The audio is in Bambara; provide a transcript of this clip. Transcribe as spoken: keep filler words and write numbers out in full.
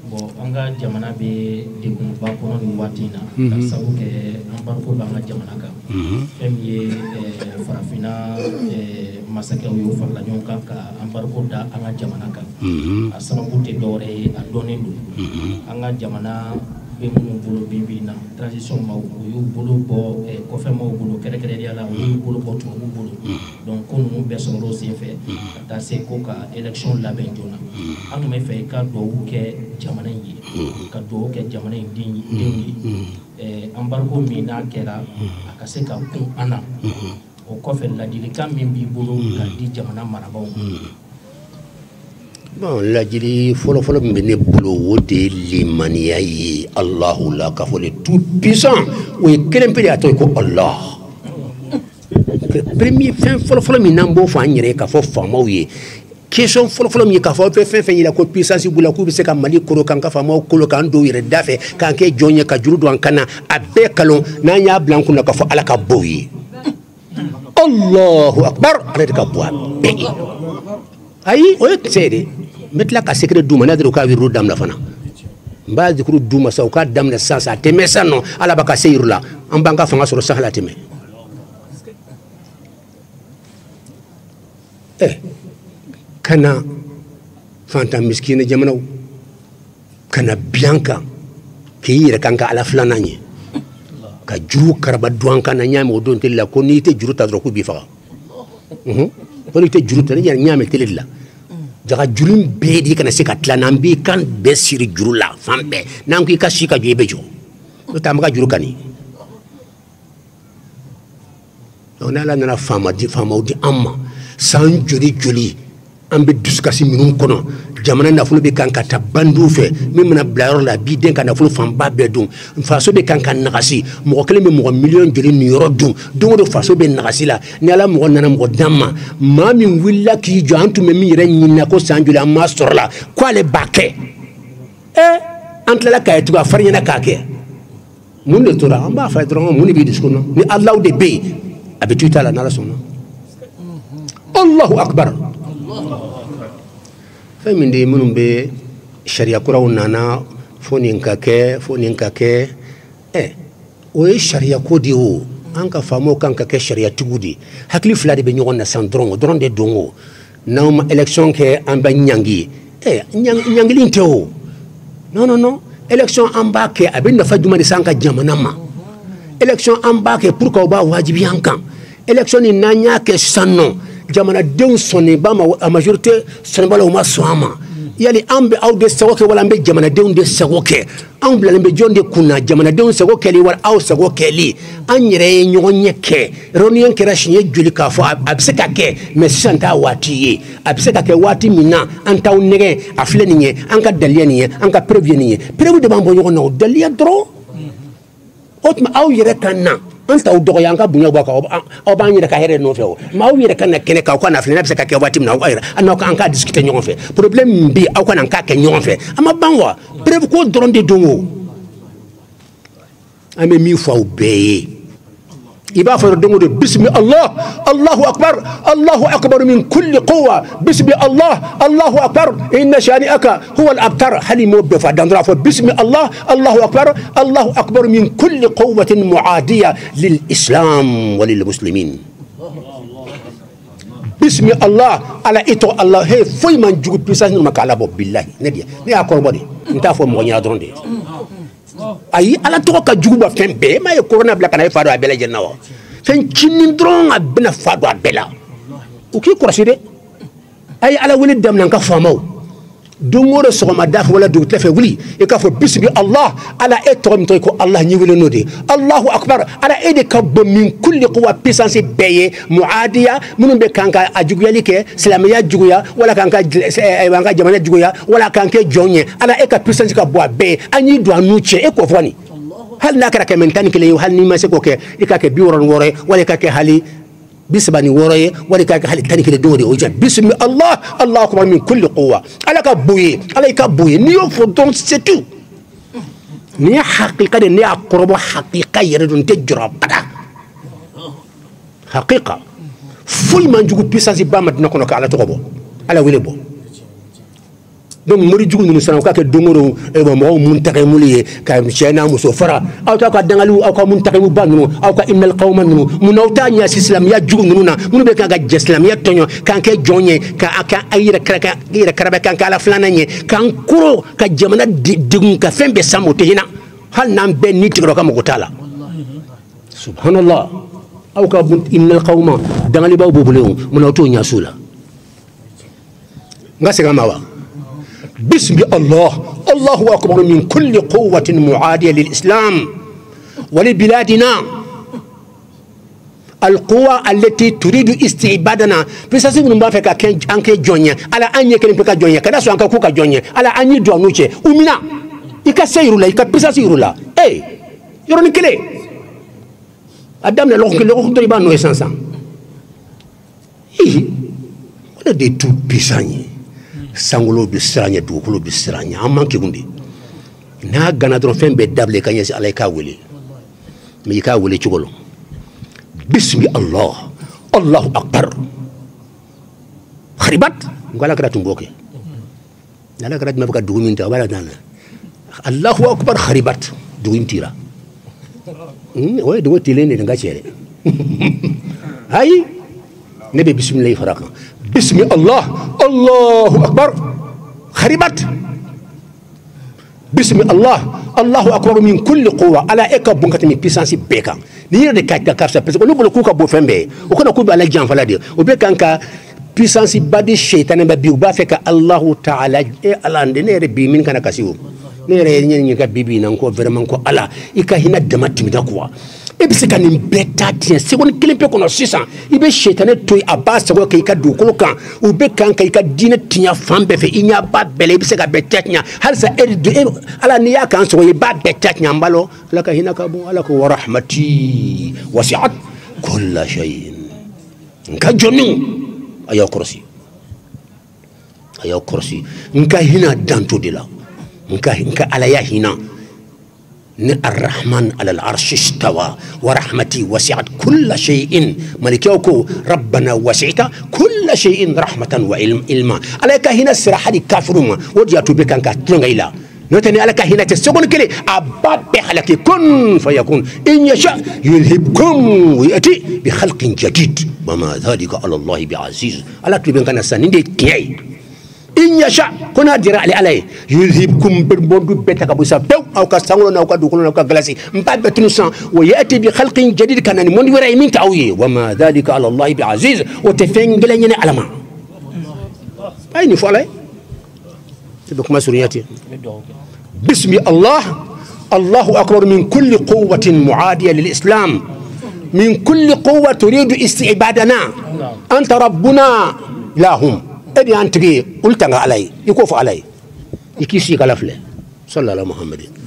bon anga jamana be de kun ba kono ni watina ka sabu ke ambarko ba anga jamana ka fem ye farafina masakɛ yo farla ɲɔgɔn kan ka ambarko da anga jamana kan a sababu tɛ dɔwɛrɛ ye a dɔnnen don anga jamana be minnu bolo bibi na transition ma u y'u bolo bɔ kɔfɛ maaw bolo kɛrɛkɛrɛnnenya la u y'u bolo bɔ tubabuw bolo donc ko ninnu bɛɛ sɔrɔla o senfɛ ka taa se ko ka élection labɛn joona an tun bɛ fɛ i ka duwawu kɛ jamana in ye ka duwawu kɛ jamana in den ye embargo min n'a kɛra a ka se ka kun an na o kɔfɛ ladilikan min b'i bolo ka di jamana marabaaw ma. Bon, ladili folo folo min bɛ ne bolo o de ye limaniya ye Alahu la k'a fɔ le tout puissant o ye kelen pe de y'a to ye ko Allah. Premier fɛn fɔlɔ fɔlɔ min n'an b'o fɔ an yɛrɛ ye k'a fɔ faamaw ye question fɔlɔ fɔlɔ min ye k'a fɔ fɛn fɛn yira ko puissance b'u la k'u bɛ se ka Mali koro kan ka faamaw kolo k'an don u yɛrɛ da fɛ k'an kɛ jɔn ye ka juru don an kan na a bɛɛ kalon n'an y'a bila an kun na k'a fɔ Ala ka bɔ u ye. Allahu akbar ale de ka bɔ a bɛɛ ye. Ayi o ye tiɲɛ de n bɛ tila ka secret d'u ma n'a dɔrɔn u k'a wiru daminɛ fana n b'a zikuru d'u ma sa u k'a daminɛ sisan sa a tɛmɛ sisan nɔ Ala b'a ka se yiru la an b'an ka fanga sɔrɔ sisan hali a tɛmɛ. ɛ kana fantan miskina jamanaw kana biyan kan k'i yɛrɛ kan ka Ala filanan ye ka juru karaba don an kan na n y'a mɛn o don tele la ko n'i tɛ juru ta dɔrɔn k'u b'i faga ko n'i tɛ juru ta ne n y'a mɛn tele de la jaga juru bɛɛ de kana se ka tila n'an b'i kan bɛɛ siri juru la fan bɛɛ n'an ko i ka si ka jɔ i bɛ jɔ n'o tɛ an bɛ ka juru kani donc n'Ala nana faama di faamaw di an ma san joli joli an bɛ dusukasi minnu kɔnɔ jamana nafolo bɛ kan ka taa bandiw fɛ min mana bila yɔrɔ la a b'i den ka nafolo fanba bɛɛ dun faso bɛ kan ka nagasi mɔgɔ kelen bɛ mɔgɔ miliyɔn joli nin yɔrɔ dun don o don faso bɛ nagasi la ni Ala mɔgɔ nana mɔgɔ d'an ma maa min wulila k'i jɔ an tun bɛ min yɛrɛ ɲinina ko san joli an m'a sɔrɔ la ko ale b'a kɛ ɛ an tilala k'a ye tugun a farinya k'a kɛ mun de tora an b'a fɔ a ye dɔrɔn mun de b'i dusukun na ni Alaw de bɛ yen a bɛ to i ta la n'Ala sɔnna Allahu akbar. Fɛn min de minnu bɛ sariya kuraw nana fo nin ka kɛ fo nin ka kɛ ɛ o ye sariya ko de o an ka faamaw kan ka kɛ sariyatigiw de hakili fila de bɛ ɲɔgɔn na san dɔrɔn o dɔrɔn de don o n'anw ma élection kɛ an bɛ ɲangi ɛ ɲangili tɛ o non non non élection an b'a kɛ a bɛ nafa jumɛn de se an ka jamana ma élection an b'a kɛ pour que aw b'a wajibi an kan élection ni n'an y'a kɛ sisan nɔ jamanadenw sɔnnenba ma a majorité sɔnnenba la u ma sɔn a ma yali an bɛ aw de sago kɛ wala an bɛ jamanadenw de sago kɛ anw bilalen bɛ jɔn de kunna jamanadenw sago kɛli wala aw sago kɛli an yɛrɛ ye ɲɔgɔn ɲɛ kɛ rɔniyɛn kɛra siɲɛ joli k'a fɔ a bɛ se ka kɛ mɛ sisan t'a waati ye a bɛ se ka kɛ waati min na an t'aw nɛgɛ a filɛ nin ye an ka daliya nin ye an ka preuve ye nin ye preuve de b'an bɔ ɲɔgɔn na o daliya dɔrɔn o tuma aw yɛrɛ ka na an t'aw dɔgɔya an ka bonya bɔ kan aw b'an yɛrɛ ka hɛrɛ nɔfɛ o mɛ aw yɛrɛ ka na kɛnɛ kan aw ka na filɛ n'a bɛ se ka kɛ waati min na aw yɛrɛ an n'aw an k'a discuter ɲɔgɔn fɛ problème min bɛ yen aw ka na an k'a kɛ ɲɔgɔn fɛ an ma ban wa preuve ko dɔrɔn de don o an bɛ min fɔ aw bɛɛ ye i b'a fɔ don o don bisimi Allah Allahu akbar Allahu akbar min kulli quwwa bisimi Allah Allahu akbar inna shani'aka huwa al-abtar hali mo bɛɛ fɔ dan dɔrɔn a fɔ bisimi Allah Allahu akbar Allahu akbar min kulli quwwatin mu'adiya lil islam wa lil muslimin bisimi Allah ala ito Allah he foyi man jugu puissance ma kala bɔ billahi ne dia ne y'a kɔrɔbɔ de n t'a fɔ mɔgɔ ɲɛna dɔrɔn de ayi Ala tɔgɔ ka jugu ba fɛn bɛɛ ma ye corona bila kana e fa don a bɛɛ lajɛlen na wa fɛn cinin dɔrɔn a bɛna fa don a bɛɛ la u k'i kɔlɔsi dɛ a ye Ala wele daminɛ an ka faamaw don o don sɔgɔmada fɛ wala dugutila fɛ wuli i k'a fɔ bisimi Allah Ala e tɔgɔ min tɔgɔ ko Allah ɲɛ wele n'o de Allahu akbar Ala e de ka bon min kulli quwwa puissance bɛɛ ye muadiya minnu bɛ kan ka a juguyali kɛ silamɛya juguya wala kan ka an ka jamana juguya wala kan kɛ jɔn ye Ala e ka puissance ka bɔ a bɛɛ ye an y'i don a n'u cɛ e k'o fɔ nin hali n'a kɛra kɛmɛ tan ni kelen ye hali n'i ma se k'o kɛ i k'a kɛ bi wɔɔrɔ ni wɔɔrɔ ye wala i k'a kɛ hali bi saba ni wɔɔrɔ ye wala i k'a kɛ hali tan ni kelen don o de o jɛ bisimi Allah Allahu akbar min kulli quwwa Ala ka bon ye Ala i ka bon ye n'i y'o fɔ dɔrɔn c'est tout ni ye hakika de ne y'a kɔrɔbɔ hakika yɛrɛ don n tɛ jɔrɔ bada hakika foyi man jugu puissance ba ma diinɛ kɔnɔ ka Ala tɔgɔ bɔ Ala wele bɔ donc mori jugu nu sana ka ke dongoro e bo mo muntake muliye ka chena muso fara aw ta ka dangalu aw ka muntake mu banu aw ka innal qawman nu munawta nya islam ya jugu nu na munu be ka ga islam ya tonyo kan ke jonye ka aka ayira kraka ira karabe kan kala flananye kan kuro ka jamana digun ka fembe samu te hina hal nan be ni tigro ka mo tala subhanallah aw ka innal qawma dangali baw bobulew munawto nya sula ngase mawa بسم الله الله أكبر من كل قوة معادية للإسلام ولبلادنا القوة التي تريد استعبادنا بس أسمع ما فيك كان أنك جونيا على أني كلام فيك جونيا كذا سو أنك كوكا جونيا على أني دوانوشة ومنا يكسير لا يكبس يسير لا إيه يروني كله أدم نلوك نلوك تريبان نو إسانسا إيه ولا دي تو بيساني sangolo bi siranya dukulu bi siranya amman ke gundi na gana don fembe dable kanya si alay ka wuli mi ka wuli cugolo bismi allah allahu akbar kharibat ngala kara tumboke nala kara ma baka dugumin ta wala dana allahu akbar kharibat dugum tira hmm way do tilene nga chere hay nabi bismillah faraka بسم الله الله أكبر خربت بسم الله الله أكبر من كل قوة على إيكا بونكت من بيسانسي بيكا نير دي كاكا كارسا بس ولو بلو كوكا بوفنبي وكنا كوبا على جان فلادي وبيكا انكا بيسانسي بادي الشيطان ببيو بافيكا الله تعالى إيه الله عندي نير بي من كان كاسيو نير نير نير بيبي نانكو فرمان كو الله إيكا هنا دمات ميداكوا ebise kan beta tien segon kelimpe kono six cents ibe shetane toy abasa ko kay ka du ko kan u be kan kay ka dina tinya fambe fe inya ba bele ibise ka betetnya hal sa er du ala niya kan so ba betetnya mbalo la ka hina ka bu ala ko wa rahmati wasi'at kull shay'in ka jonu ayo kursi ayo kursi nka hina danto dila nka nka ala ya hina الرحمن على العرش استوى ورحمتي وسعت كل شيء ملكيوكو ربنا وسعت كل شيء رحمة وعلم علما عليك هنا السراحة دي كافرون ودياتو بكان كاتلون إلا نتني عليك هنا تسقون كلي أباد بحلك كن فيكون إن يشاء يلهبكم ويأتي بخلق جديد وما ذلك على الله بعزيز على تبين كان سنين دي كياي إن يشاء كنا دير علي عليه يذهبكم بالبرد بيتك أبو سبتو أو كسانغلو أو كدوكلو أو كغلاسي مباد بتنسان ويأتي بخلق جديد كان نمون وراي من تعوي وما ذلك على الله بعزيز وتفنجلني على ما أين فعله تبقى مسؤولياتي بسم الله الله أكبر من كل قوة معادية للإسلام من كل قوة تريد استعبادنا أنت ربنا لا هم أدي أنتقي قلت علي يكوف علي يكيسي كلافله صلى الله على محمد